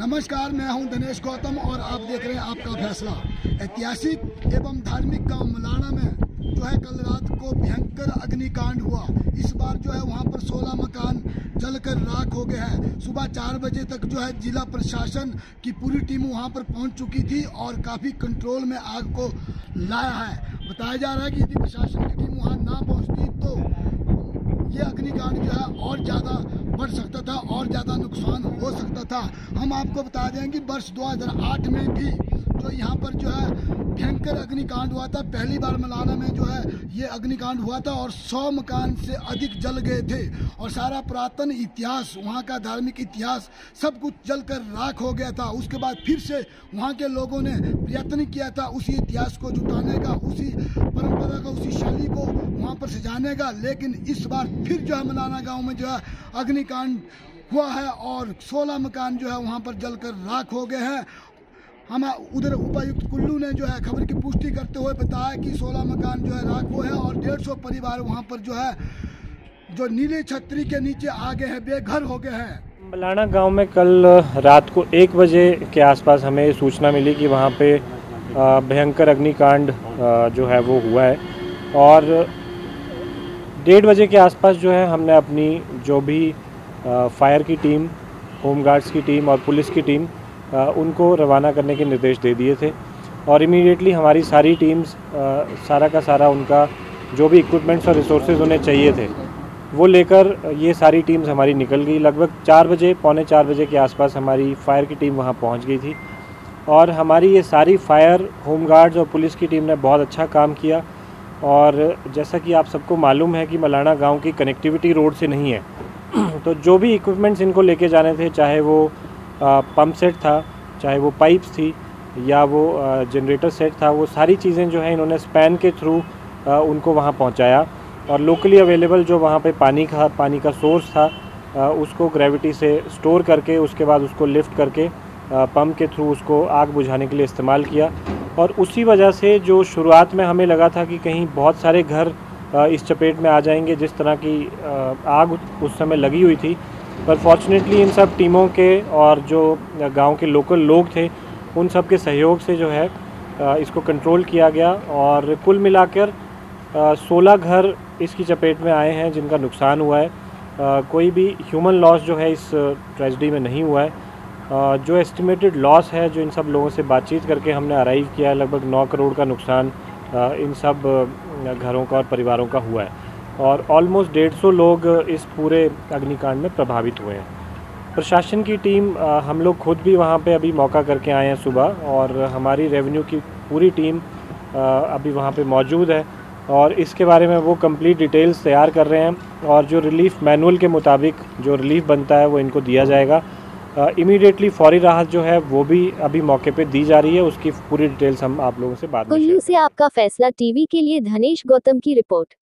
नमस्कार, मैं हूं दिनेश गौतम और आप देख रहे हैं आपका फैसला। ऐतिहासिक एवं धार्मिक गांव मलाना में जो है कल रात को भयंकर अग्निकांड हुआ। इस बार जो है वहां पर 16 मकान जलकर राख हो गए हैं। सुबह 4 बजे तक जो है जिला प्रशासन की पूरी टीम वहां पर पहुंच चुकी थी और काफ़ी कंट्रोल में आग को लाया है। बताया जा रहा है कि यदि प्रशासन की टीम वहां ना पहुंचती तो ये अग्निकांड जो है और ज़्यादा बढ़ सकता था और ज़्यादा नुकसान हो सकता था। हम आपको बता दें कि वर्ष 2008 में भी जो यहाँ पर जो है भयंकर अग्निकांड हुआ था। पहली बार मलाना में जो है ये अग्निकांड हुआ था और 100 मकान से अधिक जल गए थे और सारा पुरातन इतिहास, वहाँ का धार्मिक इतिहास सब कुछ जलकर राख हो गया था। उसके बाद फिर से वहाँ के लोगों ने प्रयत्न किया था उसी इतिहास को जुटाने का, उसी परंपरा का, उसी शैली को वहाँ पर सजाने का, लेकिन इस बार फिर जो है मलाना गाँव में जो है अग्निकांड हुआ है और 16 मकान जो है वहाँ पर जलकर राख हो गए हैं। हम उधर उपायुक्त कुल्लू ने जो है खबर की पुष्टि करते हुए बताया कि 16 मकान जो है राख हुए हैं और 150 परिवार वहाँ पर जो है जो नीली छतरी के नीचे आ गए हैं, बेघर हो गए हैं। मलाना गांव में कल रात को 1 बजे के आसपास हमें सूचना मिली कि वहाँ पे भयंकर अग्निकांड जो है वो हुआ है और 1:30 बजे के आसपास जो है हमने अपनी जो भी फायर की टीम, होमगार्ड्स की टीम और पुलिस की टीम उनको रवाना करने के निर्देश दे दिए थे और इमीडिएटली हमारी सारी टीम्स सारा का सारा उनका जो भी इक्विपमेंट्स और रिसोर्सेज उन्हें चाहिए थे वो लेकर ये सारी टीम्स हमारी निकल गई। लगभग 4 बजे, पौने 4 बजे के आसपास हमारी फायर की टीम वहाँ पहुँच गई थी और हमारी ये सारी फायर, होमगार्ड्स और पुलिस की टीम ने बहुत अच्छा काम किया। और जैसा कि आप सबको मालूम है कि मलाना गाँव की कनेक्टिविटी रोड से नहीं है तो जो भी इक्विपमेंट्स इनको लेके जाने थे, चाहे वो पंप सेट था, चाहे वो पाइप्स थी या वो जनरेटर सेट था, वो सारी चीज़ें जो है इन्होंने स्पैन के थ्रू उनको वहाँ पहुँचाया और लोकली अवेलेबल जो वहाँ पे पानी का सोर्स था उसको ग्रेविटी से स्टोर करके उसके बाद उसको लिफ्ट करके पंप के थ्रू उसको आग बुझाने के लिए इस्तेमाल किया। और उसी वजह से जो शुरुआत में हमें लगा था कि कहीं बहुत सारे घर इस चपेट में आ जाएंगे जिस तरह की आग उस समय लगी हुई थी, पर फॉर्चुनेटली इन सब टीमों के और जो गांव के लोकल लोग थे उन सब के सहयोग से जो है इसको कंट्रोल किया गया और कुल मिलाकर 16 घर इसकी चपेट में आए हैं जिनका नुकसान हुआ है। कोई भी ह्यूमन लॉस जो है इस ट्रेजेडी में नहीं हुआ है। जो एस्टिमेटेड लॉस है, जो इन सब लोगों से बातचीत करके हमने अराइव किया है, लगभग 9 करोड़ का नुकसान इन सब घरों का और परिवारों का हुआ है और ऑलमोस्ट 150 लोग इस पूरे अग्निकांड में प्रभावित हुए हैं। प्रशासन की टीम, हम लोग खुद भी वहाँ पे अभी मौका करके आए हैं सुबह और हमारी रेवेन्यू की पूरी टीम अभी वहाँ पे मौजूद है और इसके बारे में वो कंप्लीट डिटेल्स तैयार कर रहे हैं और जो रिलीफ मैनुअल के मुताबिक जो रिलीफ बनता है वो इनको दिया जाएगा। इमीडिएटली फौरी राहत जो है वो भी अभी मौके पे दी जा रही है। उसकी पूरी डिटेल्स हम आप लोगों से बाद में कुल्लू से आपका फैसला टीवी के लिए धनेश गौतम की रिपोर्ट।